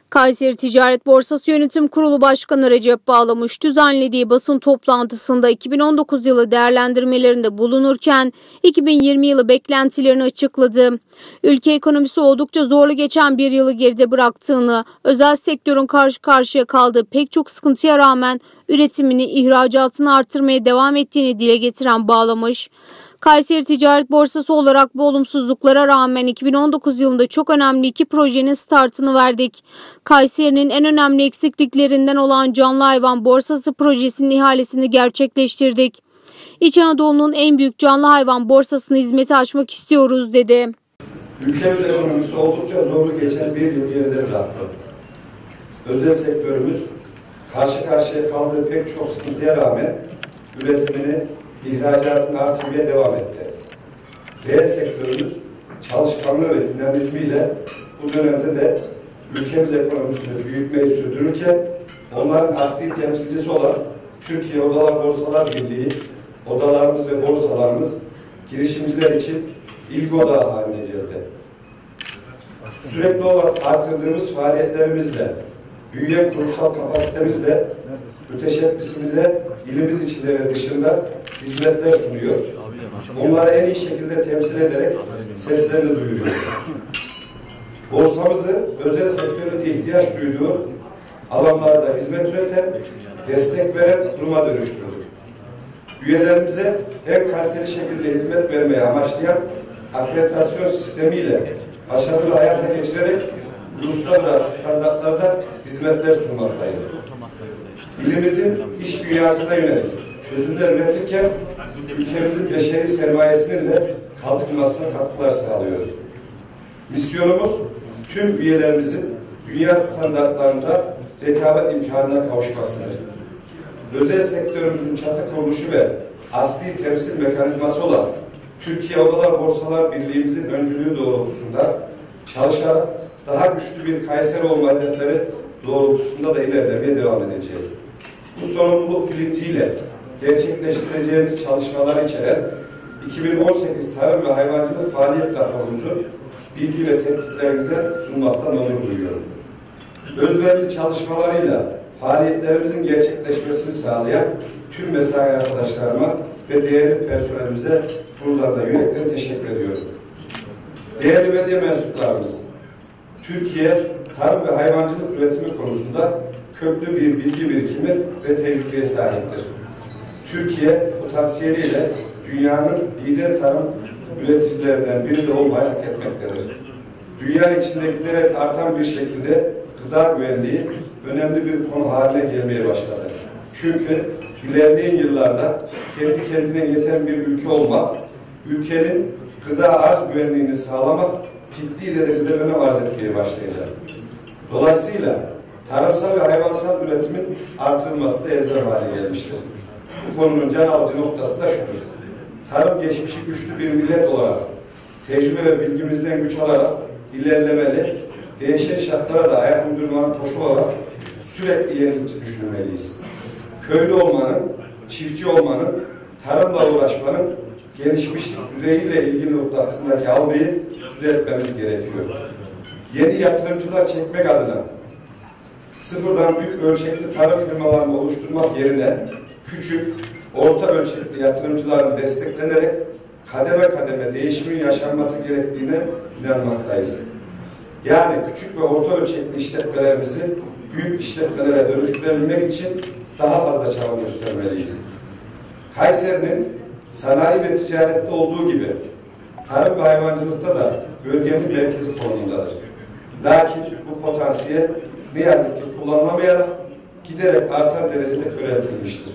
Kayseri Ticaret Borsası Yönetim Kurulu Başkanı Recep Bağlamış düzenlediği basın toplantısında 2019 yılı değerlendirmelerinde bulunurken 2020 yılı beklentilerini açıkladı. Ülke ekonomisi oldukça zorlu geçen bir yılı geride bıraktığını, özel sektörün karşı karşıya kaldığı pek çok sıkıntıya rağmen üretimini, ihracatını artırmaya devam ettiğini dile getiren Bağlamış, Kayseri Ticaret Borsası olarak bu olumsuzluklara rağmen 2019 yılında çok önemli iki projenin startını verdik. Kayseri'nin en önemli eksikliklerinden olan Canlı Hayvan Borsası projesinin ihalesini gerçekleştirdik. İç Anadolu'nun en büyük canlı hayvan borsasını hizmete açmak istiyoruz dedi. Ülkemiz ekonomisi oldukça zorlu geçen bir yıl geride bıraktı. Özel sektörümüz karşı karşıya kaldığı pek çok sıkıntıya rağmen üretimini, ihracatını artırmaya devam etti. Reel sektörümüz çalışkanlığı ve dinamizmiyle bu dönemde de ülkemiz ekonomisini büyütmeyi sürdürürken onların asli temsilcisi olan Türkiye Odalar Borsalar Birliği, odalarımız ve borsalarımız girişimciler için ilgi odağı haline geldi. Sürekli olarak artırdığımız faaliyetlerimizle, büyüyen kurumsal kapasitemizle müteşebbisimize ilimiz içinde ve dışında hizmetler sunuyor. Onları en iyi şekilde temsil ederek seslerini duyuruyor. Borsamızı özel sektörün ihtiyaç duyduğu alanlarda hizmet üreten, destek veren kuruma dönüştürdük. Üyelerimize en kaliteli şekilde hizmet vermeye amaçlayan akreditasyon sistemiyle başarılı hayata geçirerek uluslararası standartlarda hizmetler sunmaktayız. İlimizin iş dünyasına yönelik çözümler üretirken ülkemizin beşeri sermayesinin de kalkınmasına katkılar sağlıyoruz. Misyonumuz tüm üyelerimizin dünya standartlarında rekabet imkanına kavuşmasıdır. Özel sektörümüzün çatı kuruluşu ve asli temsil mekanizması olan Türkiye Odalar Borsalar Birliği'mizin öncülüğü doğrultusunda çalışarak daha güçlü bir Kayseri olma hedefleri doğrultusunda da ilerlemeye devam edeceğiz. Bu sorumluluk bilinciyle gerçekleştireceğimiz çalışmalar içeren 2018 Tarım ve Hayvancılık Faaliyet Raporumuzu bilgi ve tetkiklerinize sunmaktan onur duyuyorum. Özverili çalışmalarıyla faaliyetlerimizin gerçekleşmesini sağlayan tüm mesai arkadaşlarıma ve değerli personelimize buradan da yürekten teşekkür ediyorum. Değerli medya mensuplarımız, Türkiye tarım ve hayvancılık üretimi konusunda köklü bir bilgi birikimi ve tecrübeye sahiptir. Türkiye potansiyeliyle dünyanın lider tarım üreticilerinden biri de olmayı hak etmektedir. Dünya içinde giderek artan bir şekilde gıda güvenliği önemli bir konu haline gelmeye başladı. Çünkü ilerleyen yıllarda kendi kendine yeten bir ülke olmak, ülkenin gıda arz güvenliğini sağlamak ciddi derecede önem arz etmeye başlayacak. Dolayısıyla tarımsal ve hayvansal üretimin artırılması da elzem hale gelmiştir. Bu konunun can alıcı noktası da şudur. Tarım geçmişi güçlü bir millet olarak tecrübe ve bilgimizden güç alarak ilerlemeli, değişen şartlara da ayak uydurmanın koşulu olarak sürekli yenilikçi düşünmeliyiz. Köylü olmanın, çiftçi olmanın, tarımla uğraşmanın gelişmişlik düzeyiyle ilgili noktasındaki algıyı düzeltmemiz gerekiyor. Yeni yatırımcılar çekmek adına sıfırdan büyük ölçekli tarım firmalarını oluşturmak yerine küçük, orta ölçekli yatırımcıların desteklenerek kademe kademe değişimin yaşanması gerektiğine inanmaktayız. Yani küçük ve orta ölçekli işletmelerimizi büyük işletmelere dönüştürebilmek için daha fazla çaba göstermeliyiz. Kayseri'nin sanayi ve ticarette olduğu gibi tarım ve hayvancılıkta da bölgenin merkezi konumundadır. Lakin bu potansiyel ne yazık ki kullanılamayarak giderek artan derecede köreltilmiştir.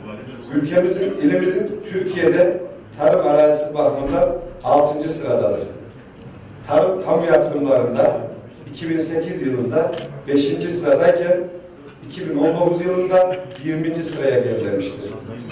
İlimizin Türkiye'de tarım arazisi bakımından 6. sıradadır. Tarım kamu yatırımlarında 2008 yılında 5. sıradayken 2019 yılında 20. sıraya gerilemiştir.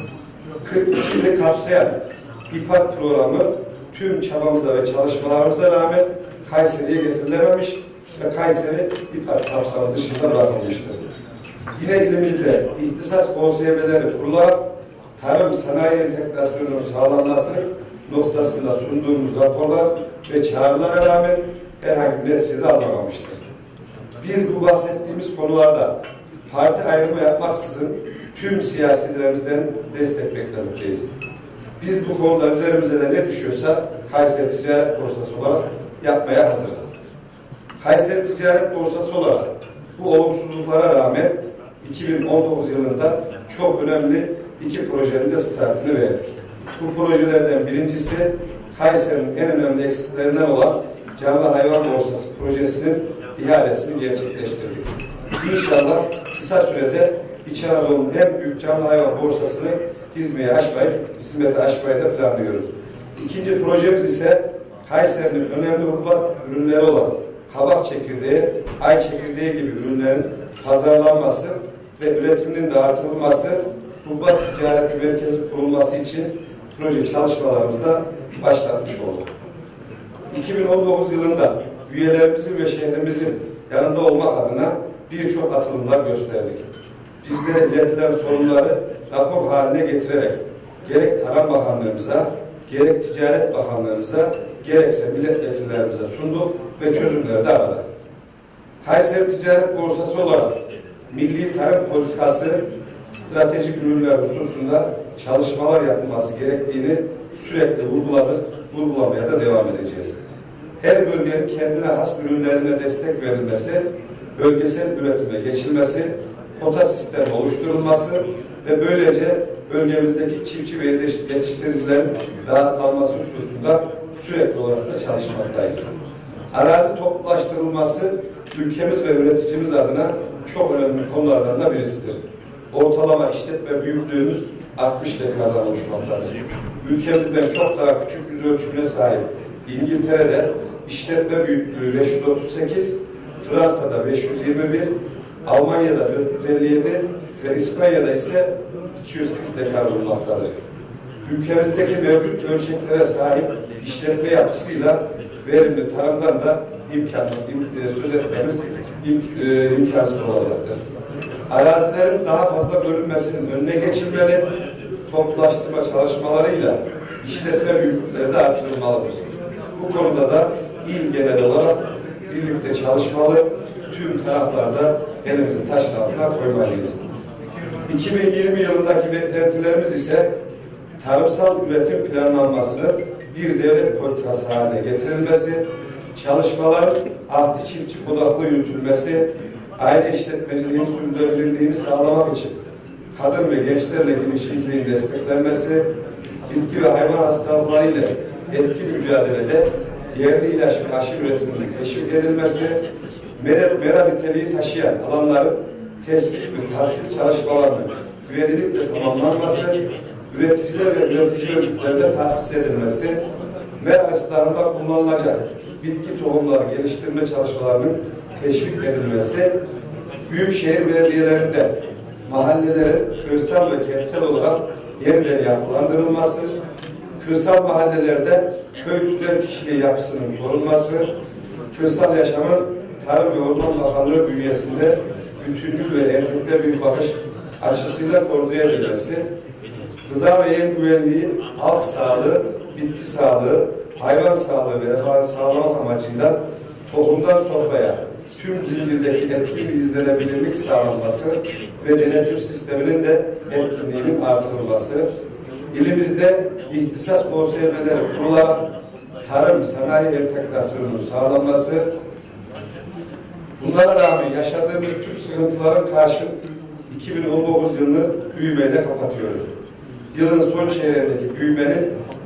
42 ili kapsayan İPAD programı tüm çabamıza ve çalışmalarımıza rağmen Kayseri'ye getirilememiş ve Kayseri İPAD kapsamı dışında bırakılmıştır. Yine ilimizde ihtisas OSB'leri kurularak tarım sanayi entegrasyonunun sağlanması noktasında sunduğumuz raporlar ve çağrılara rağmen herhangi bir neticede alınamamıştır. Biz bu bahsettiğimiz konularda parti ayrımı yapmaksızın tüm siyasilerimizden destek beklemekteyiz. Biz bu konuda üzerimize de ne düşüyorsa Kayseri Ticaret Borsası olarak yapmaya hazırız. Kayseri Ticaret Borsası olarak bu olumsuzluklara rağmen 2019 yılında çok önemli 2 projenin de startını verdik. Bu projelerden birincisi Kayseri'nin en önemli eksiklerinden olan Canlı Hayvan Borsası projesinin ihalesini gerçekleştirdik. İnşallah kısa sürede İç Anadolu'nun en büyük canlı hayvan borsasını hizmete açmayı da planlıyoruz. İkinci projemiz ise Kayseri'nin önemli hububat ürünleri olan kabak çekirdeği, ay çekirdeği gibi ürünlerin pazarlanması ve üretiminin de artırılması, hububat ticareti merkezi kurulması için proje çalışmalarımızda başlatmış olduk. 2019 yılında üyelerimizin ve şehrimizin yanında olmak adına birçok atılımlar gösterdik. Bizlere iletilen sorunları rapor haline getirerek gerek Tarım Bakanlığımıza, gerek Ticaret Bakanlığımıza, gerekse milletvekillerimize sunduk ve çözümleri de aradık. Kayseri Ticaret Borsası olarak milli tarım politikası, stratejik ürünler hususunda çalışmalar yapılması gerektiğini sürekli vurgulamaya da devam edeceğiz. Her bölgenin kendine has ürünlerine destek verilmesi, bölgesel üretime geçilmesi, kota sistemi oluşturulması ve böylece bölgemizdeki çiftçi ve yetiştiricilerin rahatlanması hususunda sürekli olarak da çalışmaktayız. Arazi toplulaştırılması ülkemiz ve üreticimiz adına çok önemli konulardan da birisidir. Ortalama işletme büyüklüğümüz 60 dekardan oluşmaktadır. Ülkemizden çok daha küçük yüz ölçümüne sahip İngiltere'de işletme büyüklüğü 538, Fransa'da 521, Almanya'da 457 ve İspanya'da ise 240 dekar bulunmaktadır. Ülkemizdeki mevcut ölçeklere sahip işletme yapısıyla verimli tarımdan da söz etmemiz imkansız olacaktır. Arazilerin daha fazla bölünmesinin önüne geçilmeli, toplulaştırma çalışmalarıyla işletme büyüklükleri de artırılmalıdır. Bu konuda da il genel olarak birlikte çalışmalı, tüm taraflarda elimizi taşın altına koymalıyız. 2020 yılındaki beklentilerimiz ise tarımsal üretim planlanmasının bir devlet politikası haline getirilmesi, çalışmaların ahdi çiftçi odaklı yürütülmesi, aile işletmeciliğin sürdürülebilirliğini sağlamak için kadın ve gençlerle girişimciliğin desteklenmesi, bitki ve hayvan hastalıklarıyla etkin mücadelede yerli ilaç ve aşı üretiminin teşvik edilmesi, mera niteliği taşıyan alanların tespit ve takip çalışmalarının güvenlikle tamamlanması, üreticiler ve üretici örgütlerine tahsis edilmesi, mera ıslahında kullanılacak bitki tohumları geliştirme çalışmalarının teşvik edilmesi, büyükşehir belediyelerinde mahallelerin kırsal ve kentsel olarak yeniden yapılandırılması, kırsal mahallelerde köy tüzel kişiliği yapısının korunması, kırsal yaşamın Tarım ve Orman Bakanlığı bünyesinde bütüncül ve entegre bir bakış açısıyla koordine edilmesi, gıda ve yem güvenliği, halk sağlığı, bitki sağlığı, hayvan sağlığı ve refahı sağlamak amacıyla toplumdan sofraya tüm zincirdeki etkin bir izlenebilirlik sağlanması ve denetim sisteminin de etkinliğinin artırılması, ilimizde ihtisas OSB'leri kurularak tarım sanayi entegrasyonunun sağlanması, bunlara rağmen yaşadığımız tüm sıkıntıların karşın 2019 yılını büyümeyle kapatıyoruz. Yılın son çeyreğindeki büyümenin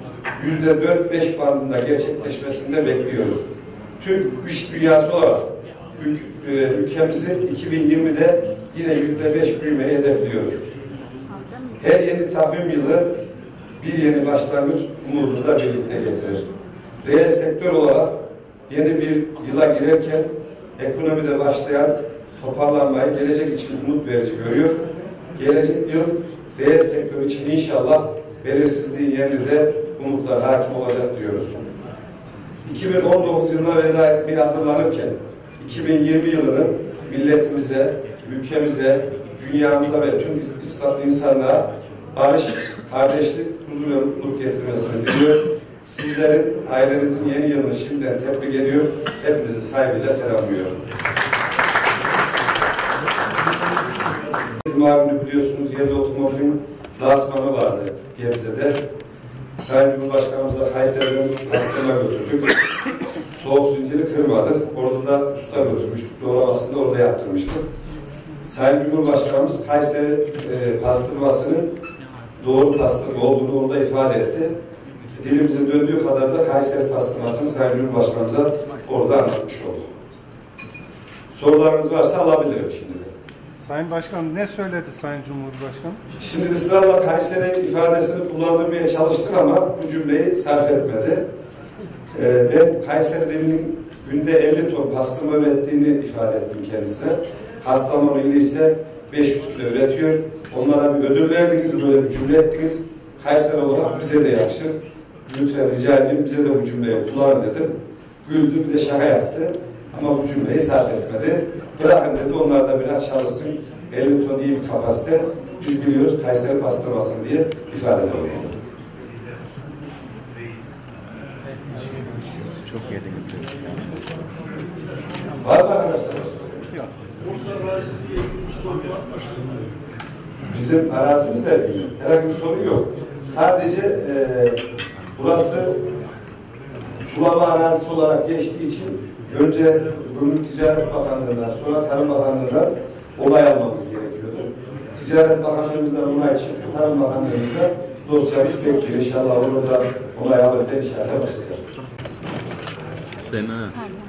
%4-5 bandında gerçekleşmesini de bekliyoruz. Türk iş dünyası olarak ülkemizi 2020'de yine %5 büyümeyi hedefliyoruz. Her yeni takvim yılı bir yeni başlangıç umudunu da birlikte getirir. Reel sektör olarak yeni bir yıla girerken ekonomide başlayan toparlanmayı gelecek için umut verici görüyor. Gelecek yıl reel sektör için inşallah belirsizliğin yerinde umutlar hakim olacak diyoruz. 2019 yılına veda etmeye hazırlanırken 2020 yılının milletimize, ülkemize, dünyamıza ve tüm insanlığa barış, kardeşlik, huzur ve mutluluk getirmesini diliyor. Sizlerin, ailenizin yeni yılını şimdiden tebrik ediyor. Hepinizi saygıyla selamlıyorum. Cuma günü biliyorsunuz yerli otomobilin lansmanı vardı Gebze'de. Sayın Cumhurbaşkanımızla Kayseri'den pastırma götürdük. Soğuk zinciri kırmadık. Orada da usta götürmüştük. Doğramasını da orada yaptırmıştık. Sayın Cumhurbaşkanımız Kayseri pastırmasının doğru pastırma olduğunu orada ifade etti. Dilimizin döndüğü kadar da Kayseri pastırmasını Sayın Cumhurbaşkanımıza orada anlatmış olduk. Sorularınız varsa alabilirim şimdi. Sayın Başkan ne söyledi Sayın Cumhurbaşkanı? Şimdi ısrarla Kayseri ifadesini kullandırmaya çalıştık ama bu cümleyi sarf etmedi. Ben Kayseri'nin günde 50 ton pastırma ürettiğini ifade ettim kendisine. Kastamonu ili ise 500 kilo üretiyor. Onlara bir ödül verdiniz, böyle bir cümle ettiniz. Kayseri olarak bize de yakışır. Lütfen rica edeyim, bize de bu cümleyi kullanın dedim. Güldü, bir de şaka yaptı. Ama bu cümleyi sarf etmedi. Bırakın dedi, onlar da biraz çalışsın. 50 ton iyi bir kapasite. Biz biliyoruz Kayseri pastırmasın diye ifade ediyorum. Çok yedik. Var mı arkadaşlar? Bursa arazisiyle ilgili bir soru var. Bizim arazimizle ilgili herhangi bir sorun yok. Sadece burası sulama arazisi olarak geçtiği için önce Gümrük Ticaret Bakanlığı'ndan sonra Tarım Bakanlığı'ndan onay almamız gerekiyordu. Ticaret Bakanlığımızdan onay çıktı. Tarım Bakanlığımızdan dosyamız bekliyor. İnşallah onu da onay alırken inşallah başlayacağız. Fena.